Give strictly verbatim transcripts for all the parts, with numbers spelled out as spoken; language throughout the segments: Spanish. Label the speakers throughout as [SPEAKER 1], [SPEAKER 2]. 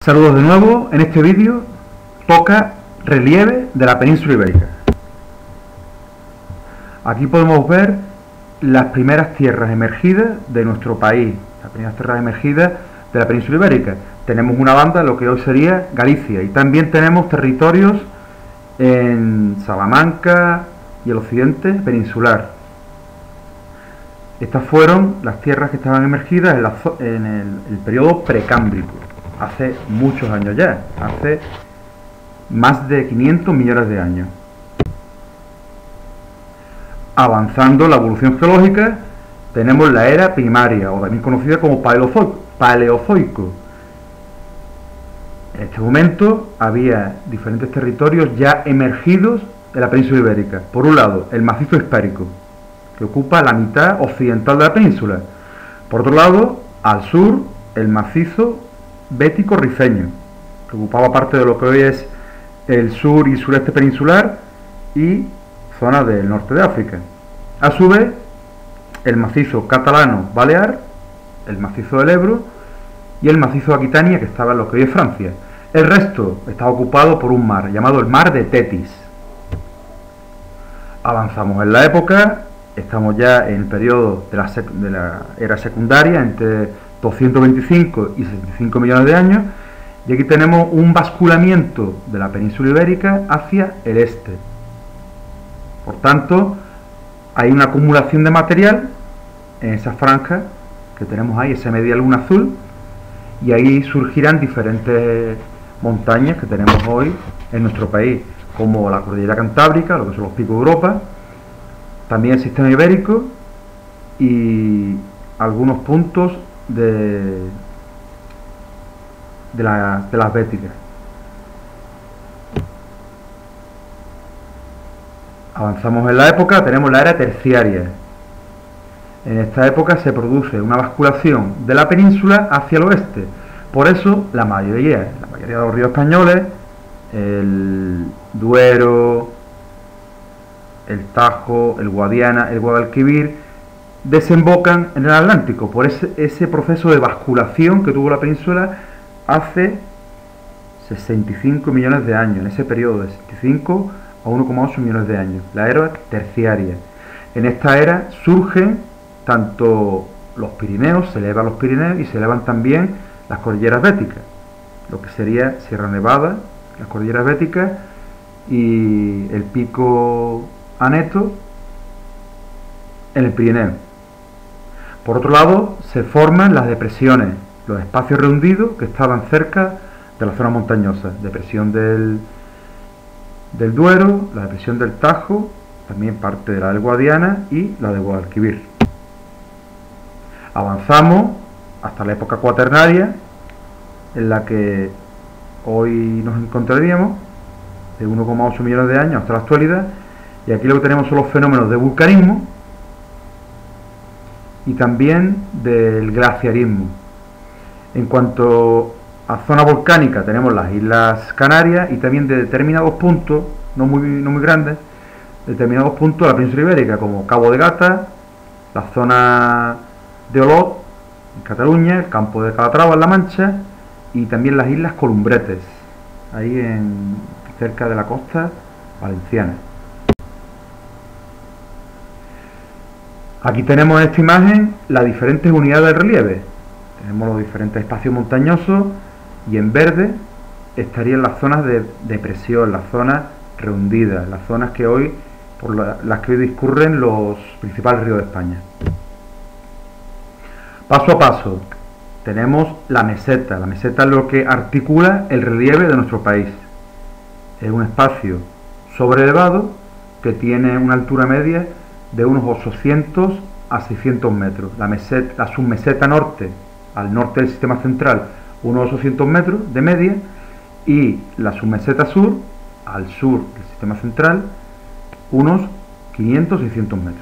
[SPEAKER 1] Saludos de nuevo. En este vídeo toca relieve de la península ibérica. Aquí podemos ver las primeras tierras emergidas de nuestro país, las primeras tierras emergidas de la península ibérica. Tenemos una banda en lo que hoy sería Galicia, y también tenemos territorios en Salamanca y el occidente peninsular. Estas fueron las tierras que estaban emergidas en, la, en el, el periodo precámbrico, hace muchos años ya, hace más de quinientos millones de años. Avanzando la evolución geológica, tenemos la era primaria, o también conocida como paleozoico. paleozoico. En este momento había diferentes territorios ya emergidos en la península ibérica. Por un lado, el macizo hispérico, que ocupa la mitad occidental de la península. Por otro lado, al sur, el macizo bético rifeño, que ocupaba parte de lo que hoy es el sur y sureste peninsular y zona del norte de África. A su vez, el macizo catalano balear, el macizo del Ebro y el macizo de Aquitania, que estaba en lo que hoy es Francia. El resto estaba ocupado por un mar llamado el mar de Tetis. Avanzamos en la época, estamos ya en el periodo de la, de la era secundaria, entre doscientos veinticinco y sesenta y cinco millones de años, y aquí tenemos un basculamiento de la península ibérica hacia el este. Por tanto, hay una acumulación de material en esa franja que tenemos ahí, esa media luna azul, y ahí surgirán diferentes montañas que tenemos hoy en nuestro país, como la cordillera Cantábrica, lo que son los picos de Europa, también el sistema ibérico y algunos puntos de, de, la, de las béticas. Avanzamos en la época, tenemos la era terciaria. En esta época se produce una basculación de la península hacia el oeste. Por eso la mayoría, la mayoría de los ríos españoles, el Duero, el Tajo, el Guadiana, el Guadalquivir, desembocan en el Atlántico por ese, ese proceso de basculación que tuvo la península hace sesenta y cinco millones de años, en ese periodo de sesenta y cinco a uno coma ocho millones de años, la era terciaria. En esta era surgen tanto los Pirineos, se elevan los Pirineos y se elevan también las cordilleras béticas, lo que sería Sierra Nevada, las cordilleras béticas y el pico Aneto en el Pirineo. Por otro lado, se forman las depresiones, los espacios rehundidos que estaban cerca de la zona montañosa, depresión del, del Duero, la depresión del Tajo, también parte de la del Guadiana y la de Guadalquivir. Avanzamos hasta la época cuaternaria, en la que hoy nos encontraríamos, de uno coma ocho millones de años hasta la actualidad, y aquí lo que tenemos son los fenómenos de vulcanismo y también del glaciarismo. En cuanto a zona volcánica, tenemos las Islas Canarias y también de determinados puntos, no muy, no muy grandes, determinados puntos de la península ibérica, como Cabo de Gata, la zona de Olot, en Cataluña, el campo de Calatrava, en La Mancha, y también las Islas Columbretes, ahí en, cerca de la costa valenciana. Aquí tenemos en esta imagen las diferentes unidades de relieve. Tenemos los diferentes espacios montañosos y en verde estarían las zonas de depresión, las zonas rehundidas, las zonas que hoy, por la, las que hoy discurren los principales ríos de España. Paso a paso, tenemos la meseta. La meseta es lo que articula el relieve de nuestro país. Es un espacio sobrelevado que tiene una altura media de unos ochocientos a seiscientos metros. La, meseta, la submeseta norte, al norte del sistema central, unos ochocientos metros de media, y la submeseta sur, al sur del sistema central, unos quinientos a seiscientos metros.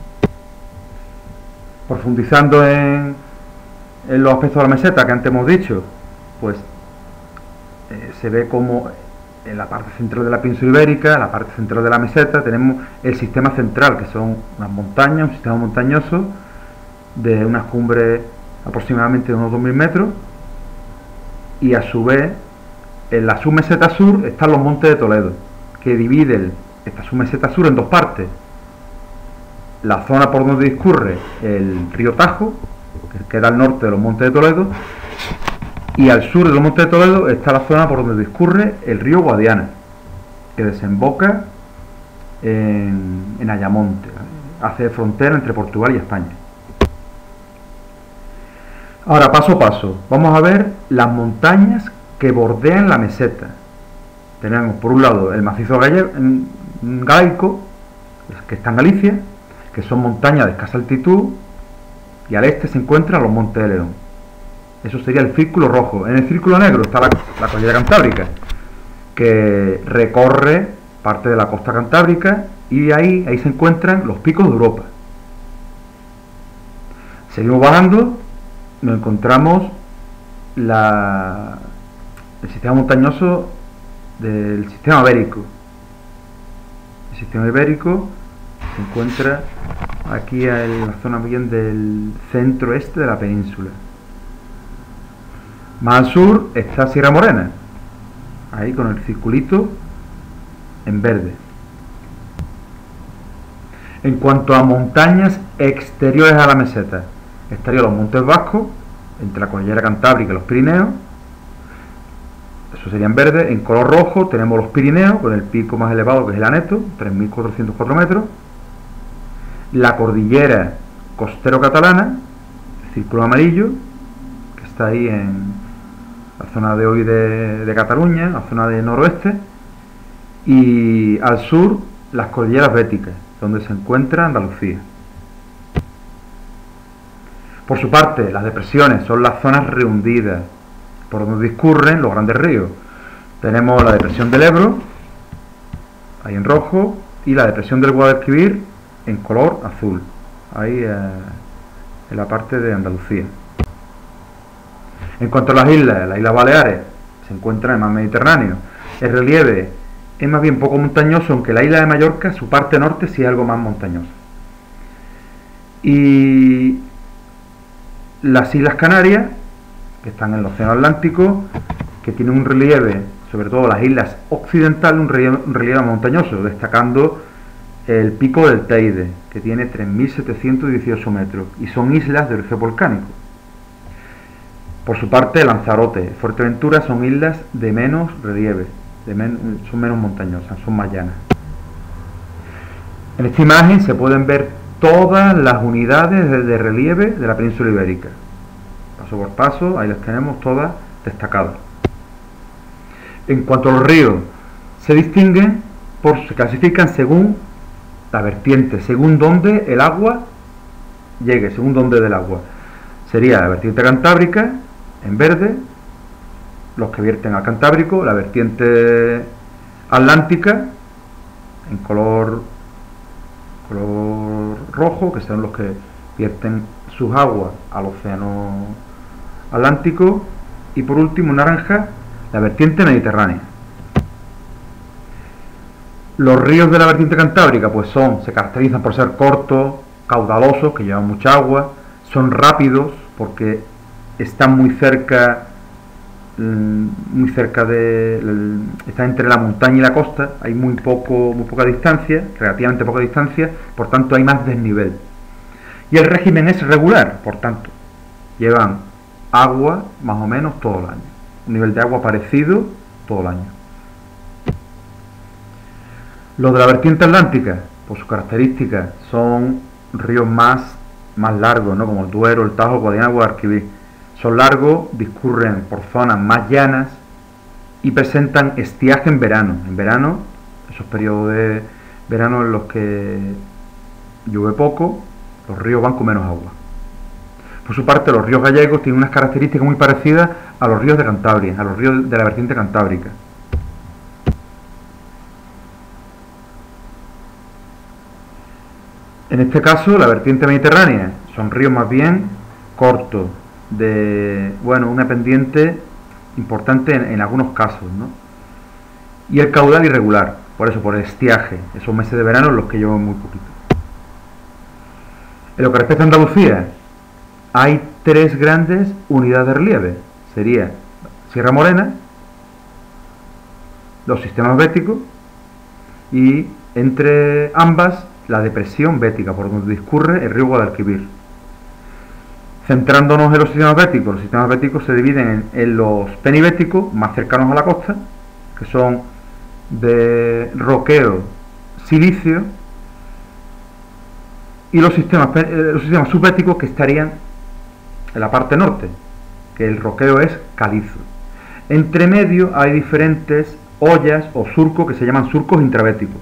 [SPEAKER 1] Profundizando en, en los aspectos de la meseta que antes hemos dicho, pues eh, se ve como en la parte central de la península ibérica, en la parte central de la meseta, tenemos el sistema central, que son unas montañas, un sistema montañoso de unas cumbres aproximadamente de unos dos mil metros, y a su vez en la submeseta sur están los Montes de Toledo, que dividen esta submeseta sur en dos partes. La zona por donde discurre el río Tajo, que queda al norte de los Montes de Toledo, y al sur de los Montes de Toledo está la zona por donde discurre el río Guadiana, que desemboca en, en Ayamonte, hace frontera entre Portugal y España. Ahora, paso a paso, vamos a ver las montañas que bordean la meseta. Tenemos por un lado el macizo gallego, galaico, que está en Galicia, que son montañas de escasa altitud, y al este se encuentran los Montes de León. Eso sería el círculo rojo. En el círculo negro está la, la cordillera cantábrica, que recorre parte de la costa cantábrica, y ahí, ahí se encuentran los picos de Europa. Seguimos bajando, nos encontramos la, el sistema montañoso del sistema ibérico. El sistema ibérico se encuentra aquí en la zona bien del centro-este de la península. Más al sur está Sierra Morena, ahí con el circulito en verde. En cuanto a montañas exteriores a la meseta, estarían los Montes Vascos, entre la cordillera Cantábrica y los Pirineos. Eso sería en verde. En color rojo tenemos los Pirineos, con el pico más elevado, que es el Aneto, tres mil cuatrocientos cuatro metros. La cordillera costero-catalana, el círculo amarillo, que está ahí en la zona de hoy de, de Cataluña, la zona del noroeste. Y al sur, las cordilleras béticas, donde se encuentra Andalucía. Por su parte, las depresiones son las zonas rehundidas, por donde discurren los grandes ríos. Tenemos la depresión del Ebro, ahí en rojo, y la depresión del Guadalquivir en color azul, ahí eh, en la parte de Andalucía. En cuanto a las islas, las Islas Baleares se encuentran en el mar Mediterráneo. El relieve es más bien poco montañoso, aunque la isla de Mallorca, su parte norte, sí es algo más montañosa. Y las Islas Canarias, que están en el Océano Atlántico, que tienen un relieve, sobre todo las islas occidentales, un relieve, un relieve montañoso, destacando el pico del Teide, que tiene tres mil setecientos dieciocho metros, y son islas de origen volcánico. Por su parte, Lanzarote, Fuerteventura son islas de menos relieve, de men son menos montañosas, son más llanas. En esta imagen se pueden ver todas las unidades de, de relieve de la península ibérica. Paso por paso, ahí las tenemos todas destacadas. En cuanto a los ríos, se distinguen, por, se clasifican según la vertiente, según donde el agua llegue, según donde del agua. Sería la vertiente cantábrica, en verde, los que vierten al Cantábrico, la vertiente atlántica, en color, color rojo, que son los que vierten sus aguas al océano Atlántico, y por último, naranja, la vertiente mediterránea. Los ríos de la vertiente cantábrica pues son, se caracterizan por ser cortos, caudalosos, que llevan mucha agua, son rápidos porque están muy cerca, muy cerca de, están entre la montaña y la costa, hay muy poco, muy poca distancia, relativamente poca distancia, por tanto hay más desnivel. Y el régimen es regular, por tanto, llevan agua más o menos todo el año, un nivel de agua parecido todo el año. Los de la vertiente atlántica, por sus características, son ríos más, más largos, ¿no? Como el Duero, el Tajo, el Guadiana, el Guadalquivir. Son largos, discurren por zonas más llanas y presentan estiaje en verano. En verano, esos periodos de verano en los que llueve poco, los ríos van con menos agua. Por su parte, los ríos gallegos tienen unas características muy parecidas a los ríos de Cantabria, a los ríos de la vertiente cantábrica. En este caso, la vertiente mediterránea son ríos más bien cortos, de, bueno, una pendiente importante en, en algunos casos, ¿no? Y el caudal irregular, por eso, por el estiaje, esos meses de verano en los que llueve muy poquito. En lo que respecta a Andalucía, hay tres grandes unidades de relieve. Sería Sierra Morena, los sistemas béticos y entre ambas la depresión bética por donde discurre el río Guadalquivir. Centrándonos en los sistemas béticos, los sistemas béticos se dividen en, en los penibéticos más cercanos a la costa, que son de roqueo, silicio, y los sistemas, los sistemas subbéticos que estarían en la parte norte, que el roqueo es calizo. Entre medio hay diferentes ollas o surcos que se llaman surcos intrabéticos.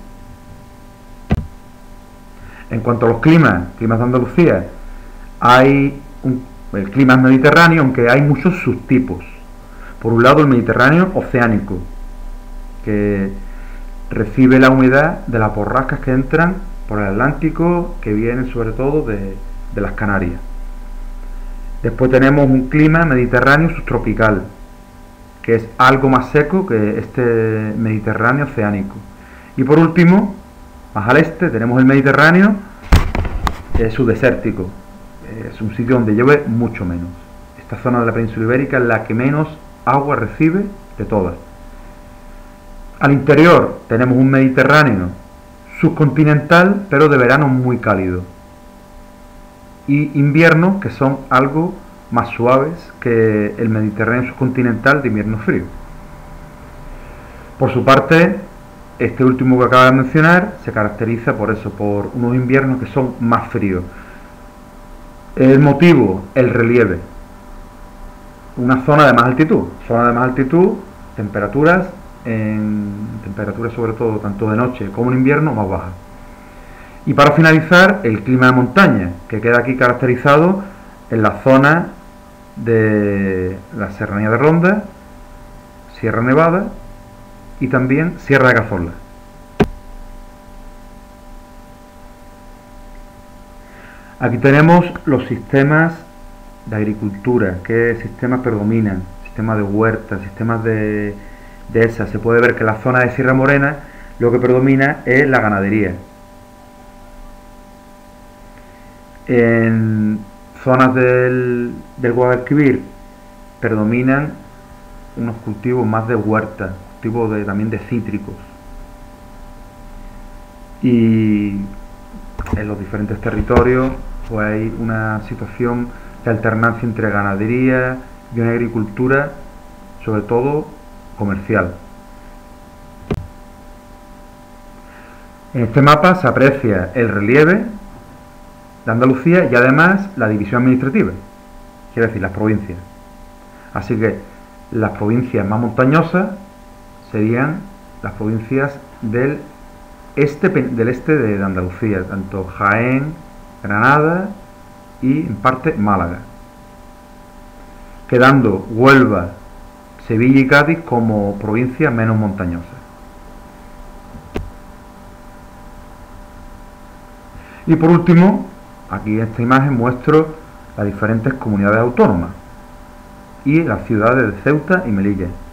[SPEAKER 1] En cuanto a los climas, climas de Andalucía, hay un, el clima es mediterráneo, aunque hay muchos subtipos. Por un lado el Mediterráneo oceánico, que recibe la humedad de las borrascas que entran por el Atlántico, que vienen sobre todo de, de las Canarias. Después tenemos un clima mediterráneo subtropical, que es algo más seco que este Mediterráneo oceánico. Y por último, más al este, tenemos el Mediterráneo eh, subdesértico. Es un sitio donde llueve mucho menos. Esta zona de la península ibérica es la que menos agua recibe de todas. Al interior tenemos un Mediterráneo subcontinental, pero de verano muy cálido, y inviernos que son algo más suaves que el Mediterráneo subcontinental de invierno frío. Por su parte, este último que acabo de mencionar se caracteriza por eso, por unos inviernos que son más fríos. El motivo, el relieve. Una zona de más altitud, zona de más altitud, temperaturas en temperaturas sobre todo tanto de noche como en invierno más bajas. Y para finalizar, el clima de montaña, que queda aquí caracterizado en la zona de la Serranía de Ronda, Sierra Nevada y también Sierra de Cazorla. Aquí tenemos los sistemas de agricultura, qué sistemas predominan, sistemas de huertas, sistemas de de esas. Se puede ver que en la zona de Sierra Morena lo que predomina es la ganadería. En zonas del, del Guadalquivir predominan unos cultivos más de huerta, cultivos de, también de cítricos. Y en los diferentes territorios pues hay una situación de alternancia entre ganadería y una agricultura, sobre todo comercial. En este mapa se aprecia el relieve de Andalucía y además la división administrativa, quiere decir las provincias. Así que las provincias más montañosas serían las provincias del este, del este de Andalucía, tanto Jaén, Granada y en parte Málaga, quedando Huelva, Sevilla y Cádiz como provincias menos montañosas. Y por último, aquí en esta imagen muestro las diferentes comunidades autónomas y las ciudades de Ceuta y Melilla.